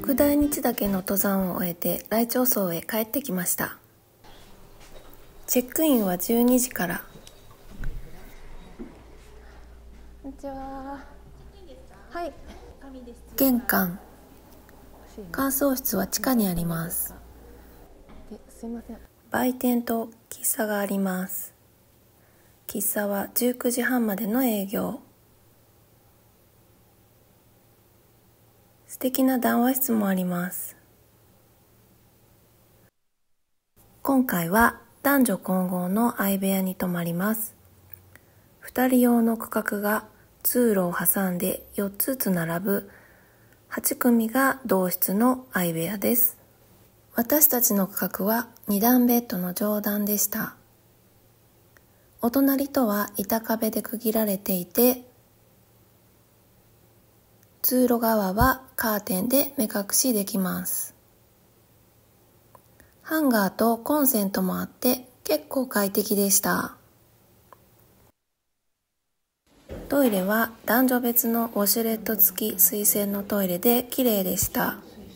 六大日岳の登山を終えて来鳥荘へ帰ってきました。チェックインは12時から。こんにちは。はい。玄関、乾燥室は地下にあります。 すいません。 売店と喫茶があります。喫茶は19時半までの営業。素敵な談話室もあります。今回は男女混合の相部屋に泊まります。2人用の区画が通路を挟んで4つずつ並ぶ8組が同室の相部屋です。私たちの区画は2段ベッドの上段でした。お隣とは板壁で区切られていて、通路側はカーテンで目隠しできます。ハンガーとコンセントもあって結構快適でした。トイレは男女別のウォシュレット付き水洗のトイレで綺麗でした。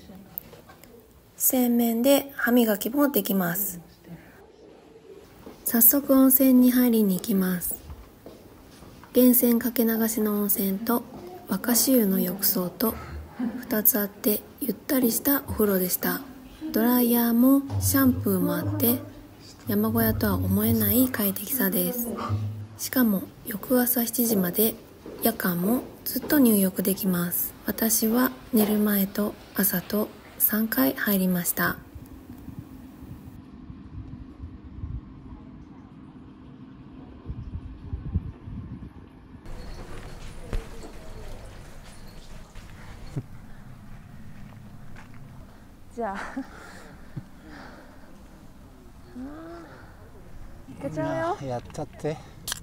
洗面で歯磨きもできます。早速温泉に入りに行きます。源泉かけ流しの温泉と若潮湯の浴槽と2つあってゆったりしたお風呂でした。ドライヤーもシャンプーもあって山小屋とは思えない快適さです。しかも翌朝7時まで夜間もずっと入浴できます。私は寝る前と朝と3回入りました。 じゃあいけちゃうよ。 やっちゃって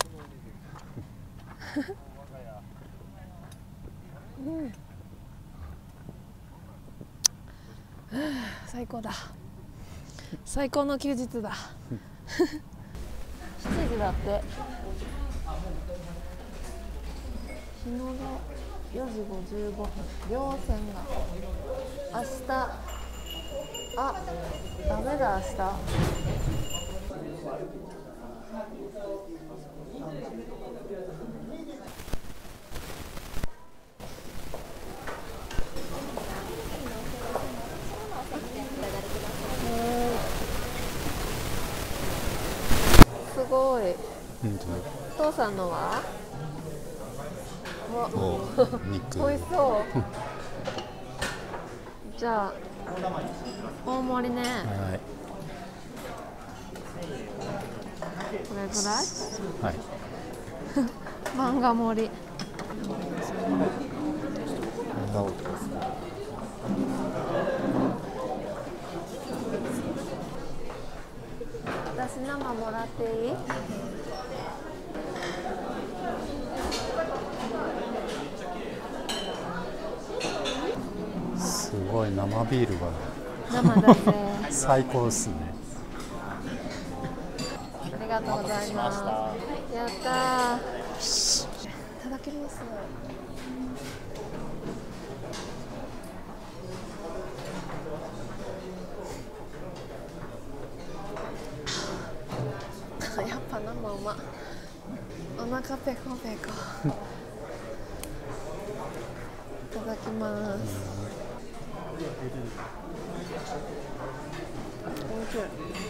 最高だ。最高の休日だ。7時だって。日の出4時55分。稜線が明日、ダメだ明日。すごい。お父さんのは？ 肉美味しそう。じゃあ大盛りね。 はい。 これぐらい？ はい。 漫画盛り。私生もらっていい？ すごい生ビールが生だぜ。 最高ですね。 ありがとうございます。やったー。いただきます。やっぱ生うま。お腹ペコペコ。いただきます。おいしい。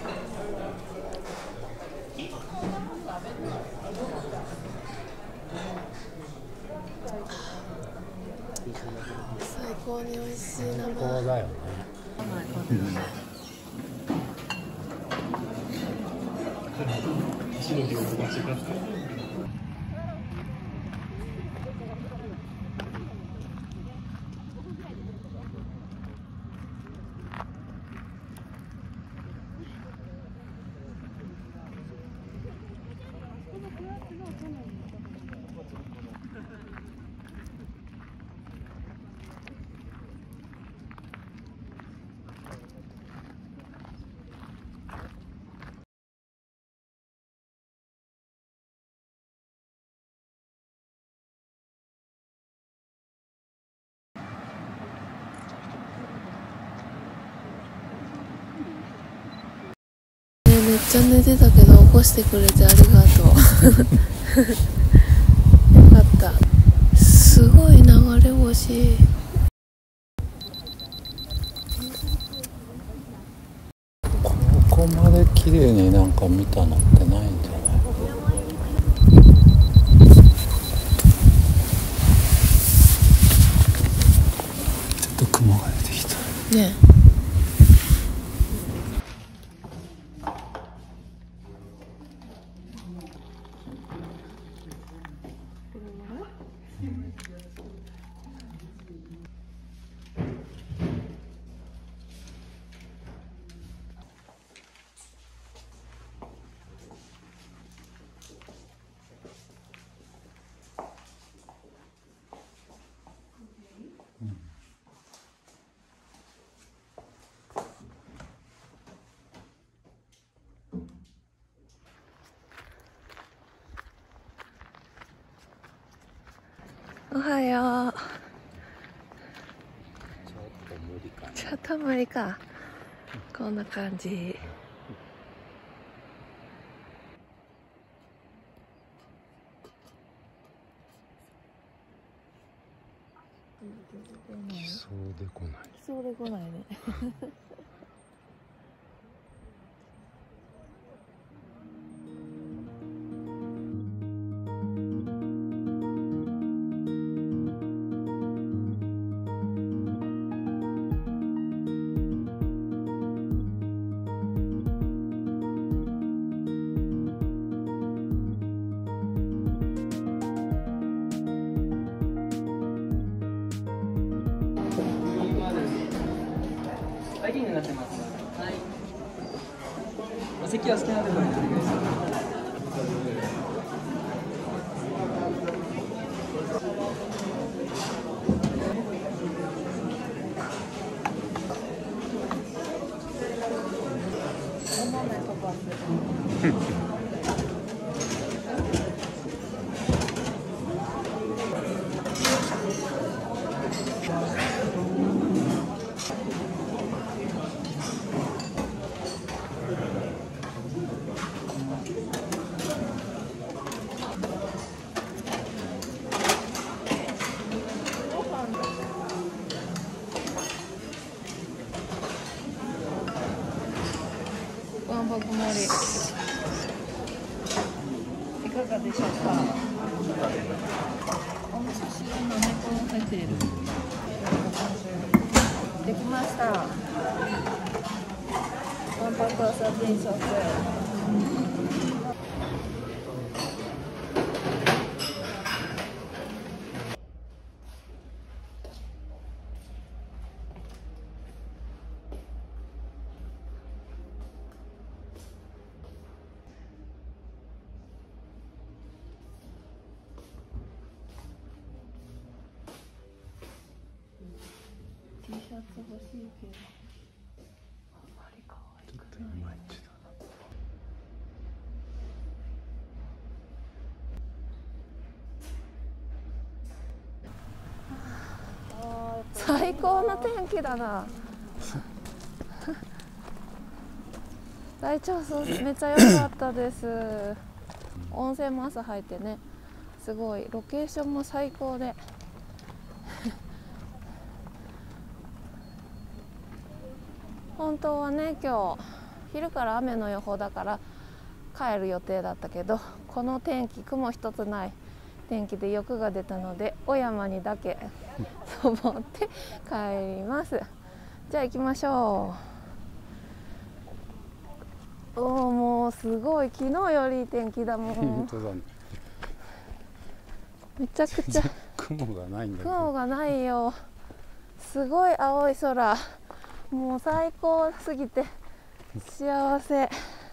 最高に美味しい生。 最高だよね。 めっちゃ寝てたけど起こしてくれてありがとうよかった。すごい流れ星。 ここまで綺麗になんか見たのってないんじゃない？ちょっと雲が出てきたね。おはよう。ちょっと無理か。こんな感じ。 来そうで来ない。 来そうで来ないね。 バイキングになってます。はい。お席は好きなところにお願いします。わんぱく盛りいかがでしょうか。お味噌汁の猫も入っている。できました。わんぱくわさ定食。T シャツ欲しいけどあんまり可愛くない。いまいちだな。最高の天気だな。大調査めっちゃ良かったです。温泉も朝入ってね、すごいロケーションも最高で本当はね今日昼から雨の予報だから帰る予定だったけど、この天気雲一つない天気で欲が出たので小山にだけ登って帰ります。じゃあ行きましょう。もうすごい昨日よりいい天気だもん。 本当だね。 めちゃくちゃ雲がないんだけど。 雲がないよ。すごい青い空。もう最高すぎて幸せ。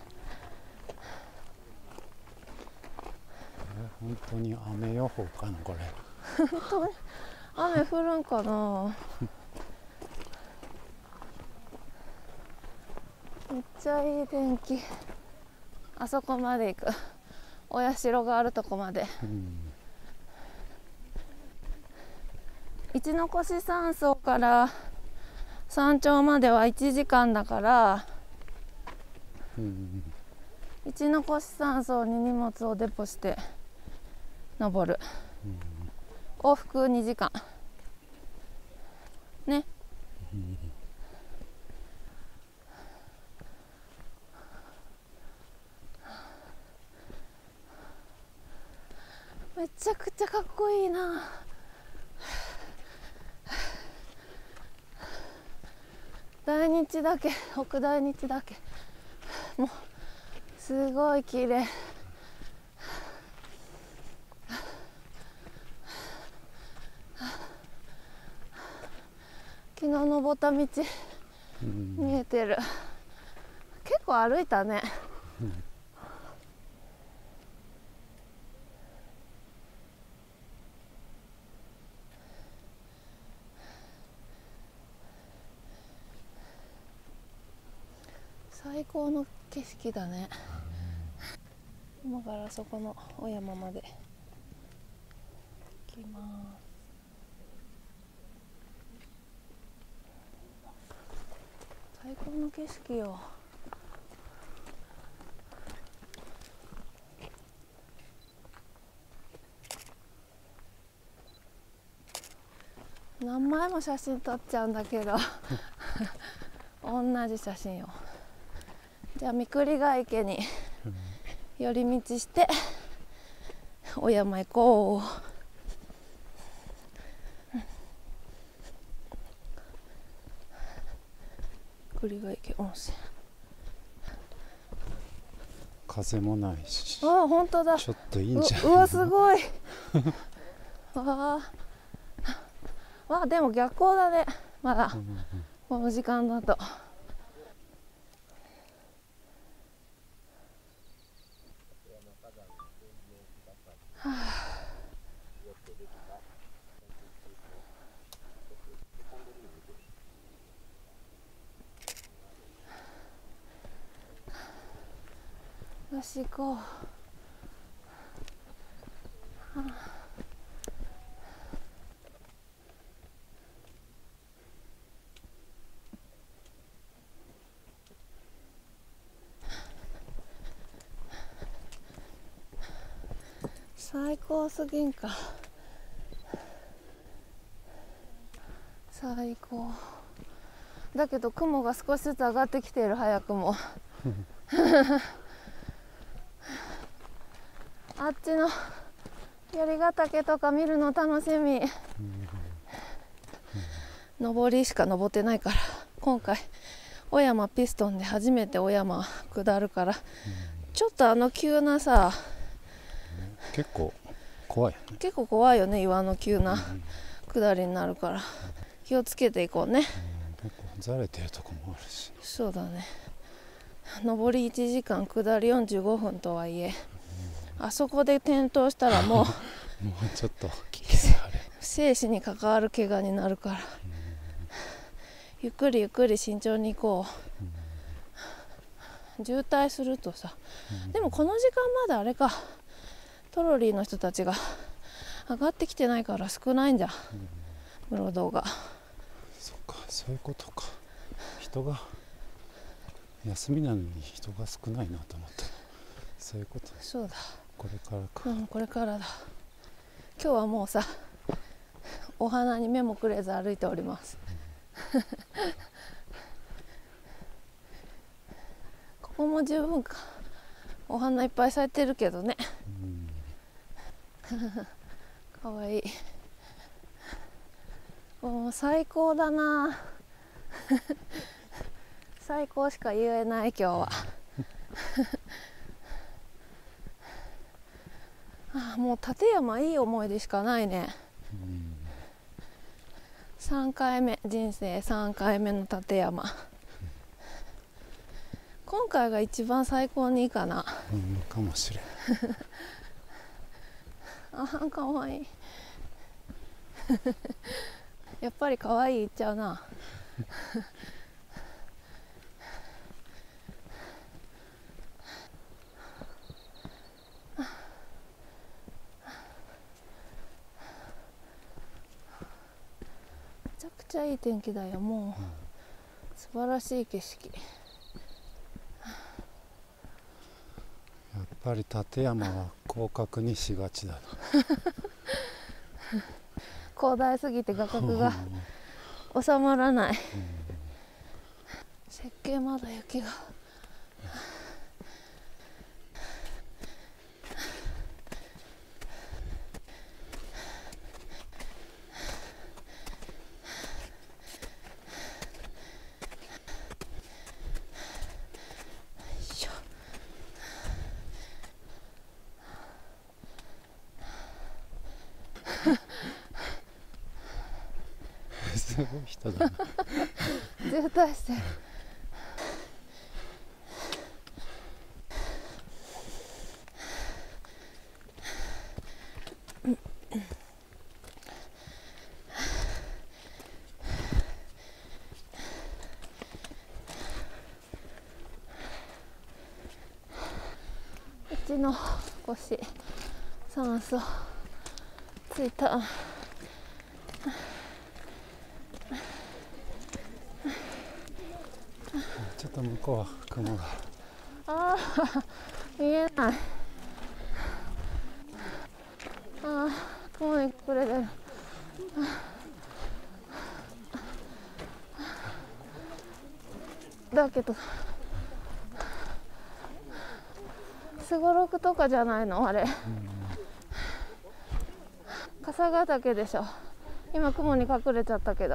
本当に雨予報かなこれ。 本当に雨降るんかな。めっちゃいい天気。あそこまで行く。お社があるとこまで。一ノ越山荘から山頂までは1時間だから、 一ノ越山荘に荷物をデポして登る、往復2時間ね。めちゃくちゃかっこいいな。大日岳、北大日岳、もうすごい綺麗。昨日登った道、見えてる。結構歩いたね。最高の景色だね。今からそこのお山まで行きます。最高の景色よ。何枚も写真撮っちゃうんだけど同じ写真よ。じゃあ三栗ヶ池に寄り道してお山行こう。三栗ヶ池温泉。 風もないし、 ああ本当だ。 ちょっといいんじゃないの。 うわすごいわあでも逆光だねまだ、この時間だと。よし行こう。最高すぎんか。最高だけど雲が少しずつ上がってきている。早くもあっちの槍ヶ岳とか見るの楽しみ。上りしか登ってないから、今回小山ピストンで初めて小山下るから、ちょっと急なさ、 結構怖いよね。 結構怖いよね。岩の急な下りになるから気をつけていこうね。 結構ざれてるとこもあるし。 そうだね。上り1時間下り45分とはいえ、あそこで転倒したらもうもうちょっと危険がある。 生死に関わる怪我になるから、ゆっくりゆっくり慎重に行こう。渋滞するとさ、でもこの時間まだあれか、トロリーの人たちが上がってきてないから少ないんじゃん、室堂が。 そっか、そういうことか。人が休みなのに人が少ないなと思った。そういうこと。 そうだ、 これからか。 これからだ。今日はもうさ、お花に目もくれず歩いておりますここも十分か。お花いっぱい咲いてるけどねかわいい。もう最高だな最高しか言えない今日はもう立山いい思い出しかないね。3回目、人生3回目の立山今回が一番最高にいいかな。 かもしれんかわいいやっぱりかわいい言っちゃうなめちゃくちゃいい天気だよ。もう、素晴らしい景色。 ぱり立山は広角にしがちだな広大すぎて画角が収まらない。設計まだ雪がすごい人だな渋滞してる。うちの腰酸素ついた。 ちょっと向こうは雲がああ見えない。ああ雲に隠れてる。だけどすごろくとかじゃないのあれ、笠ヶ岳でしょ。今雲に隠れちゃったけど、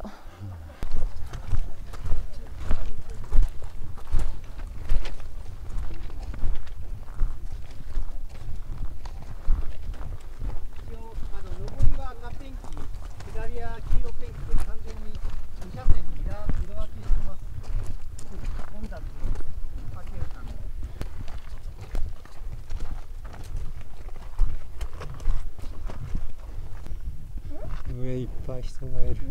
上いっぱい人がいる。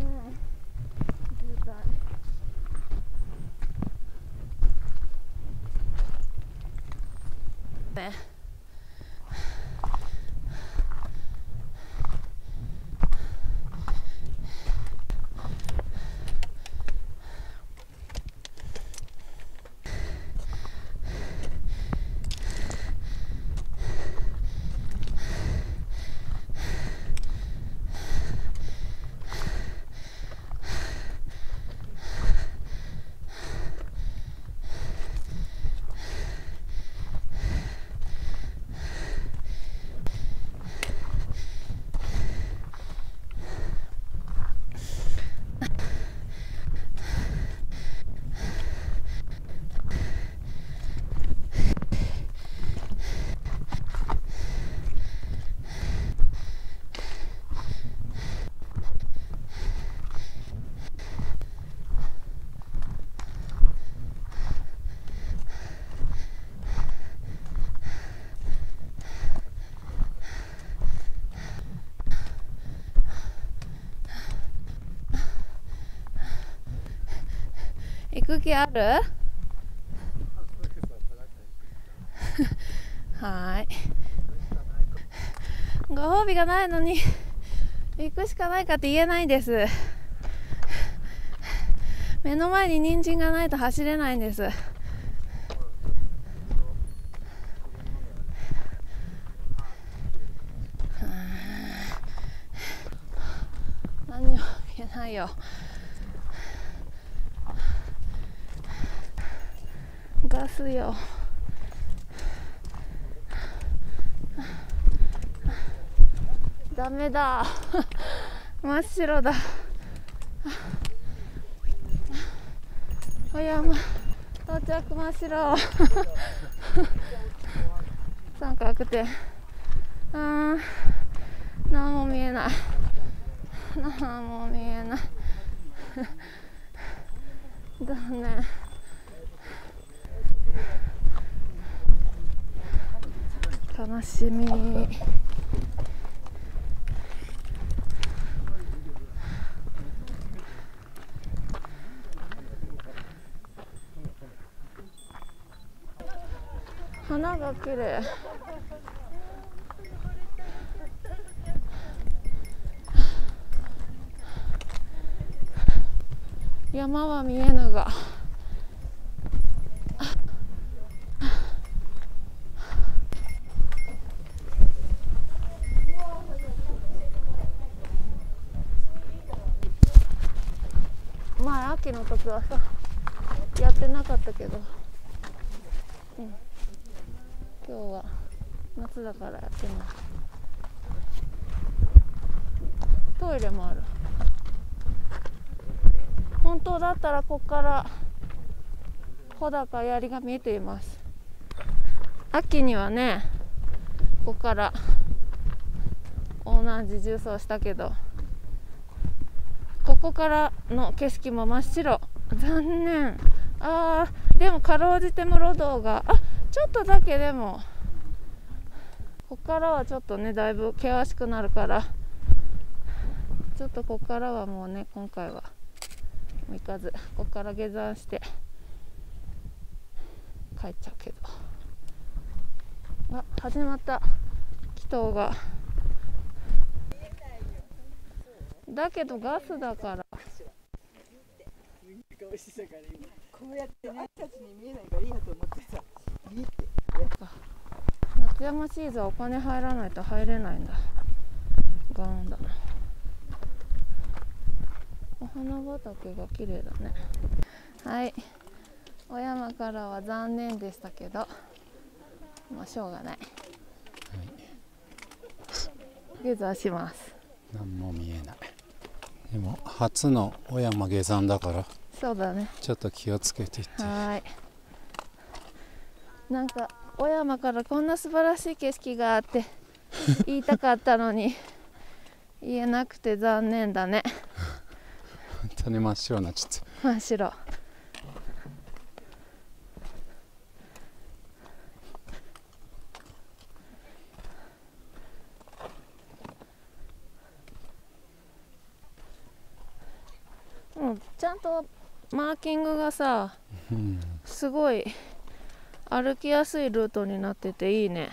ね、行く気ある？はい。ご褒美がないのに行くしかないかって言えないんです。目の前に人参がないと走れないんです。何にも見えないよ。ガスよ。ダメだ真っ白だ。お山到着真っ白三角点。何も見えない。何も見えない残念。悲しみ。花が綺麗。山は見えぬが秋の時はさやってなかったけど、今日は夏だからやってます。トイレもある。本当だったらここから穂高槍が見えています。秋にはね、ここから大南寺縦走したけど、ここからの景色も真っ白。残念。でもかろうじて室堂がちょっとだけ、でもここからはちょっとねだいぶ険しくなるから、ちょっとここからはもうね、今回はもう行かず、ここから下山して帰っちゃうけど。始まった。祈祷が。だけどガスだから。 こうやってね、たちに見えないからいいやと思ってさ、見て。 夏山シーズンはお金入らないと入れないんだ。ガーンだな。お花畑が綺麗だね。はい。お山からは残念でしたけど、まあしょうがない。下山します。 何も見えない。でも初のお山下山だから。 そうだね。 ちょっと気をつけていって。 はい。なんかお山からこんな素晴らしい景色があって言いたかったのに言えなくて残念だね。 本当に真っ白になっちゃった。 真っ白。ちゃんとマーキングがさ、すごい歩きやすいルートになってていいね。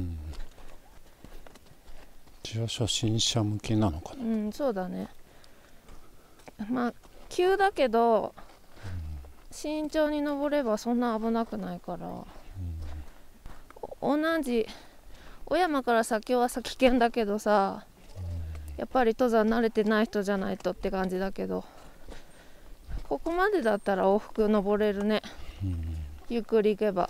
一応初心者向けなのかな。 そうだね。まあ急だけど、慎重に登ればそんな危なくないから、同じお山から先はさ危険だけどさ、やっぱり登山慣れてない人じゃないとって感じだけど、ここまでだったら往復登れるね。ゆっくり行けば。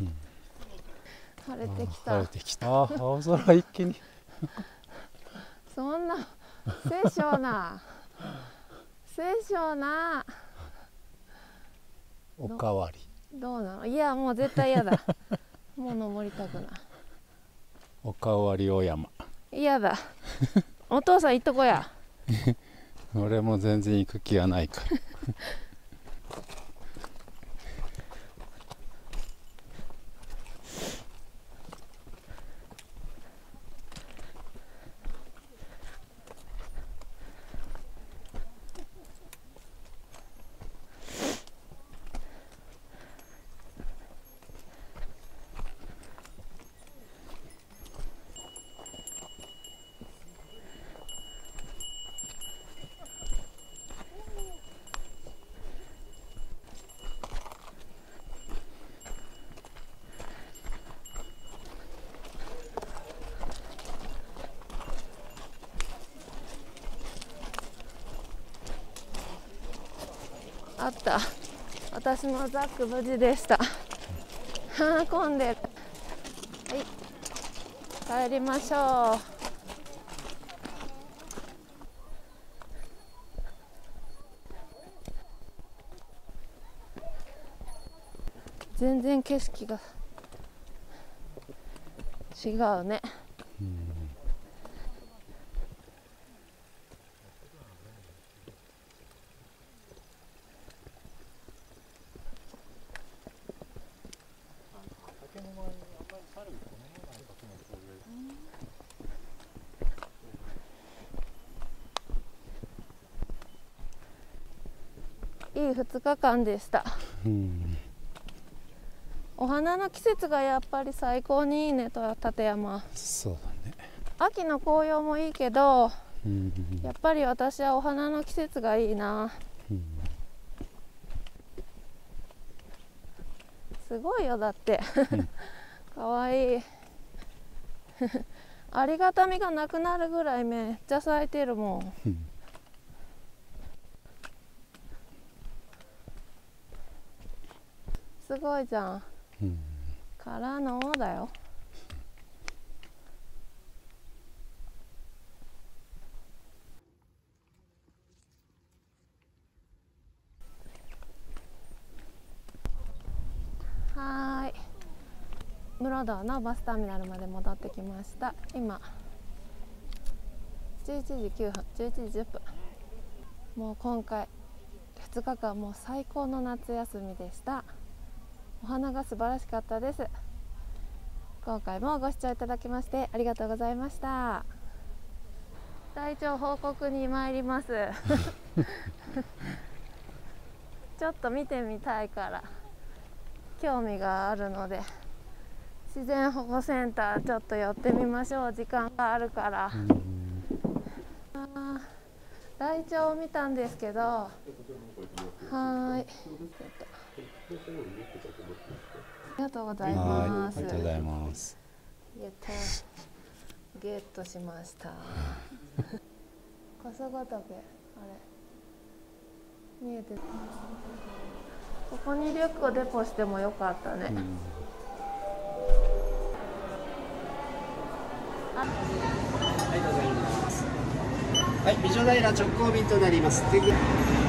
晴れてきた。 晴れてきた。青空一気に。 そんな清少なおかわり。 どうなの？いやもう絶対嫌だ。もう登りたくない。 おかわりお山。 嫌だ。お父さん行っとこや。 俺も全然行く気はないから。 あった。私のザック無事でした。混んでる。はい、帰りましょう。全然景色が違うね。いい2日間でした。お花の季節がやっぱり最高にいいねと立山。 そうだね。 秋の紅葉もいいけど、やっぱり私はお花の季節がいいな。すごいよだってかわいいありがたみがなくなるぐらいめっちゃ咲いてるもん。 すごいじゃん。からのだよ。はーい、室堂のバスターミナルまで戻ってきました。今11時9分、11時10分。もう今回2日間もう最高の夏休みでした。お花が素晴らしかったです。今回もご視聴いただきましてありがとうございました。体調報告に参りますちょっと見てみたいから興味があるので、自然保護センターちょっと寄ってみましょう。時間があるから。ライチョウを見たんですけど、はーい、ありがとうございます。 ありがとうございます。 やった、ゲットしました笠ヶ岳、あれ見えてる。ここにリュックをデポしてもよかったね。 ありがとうございます。はい、美女平直行便となります。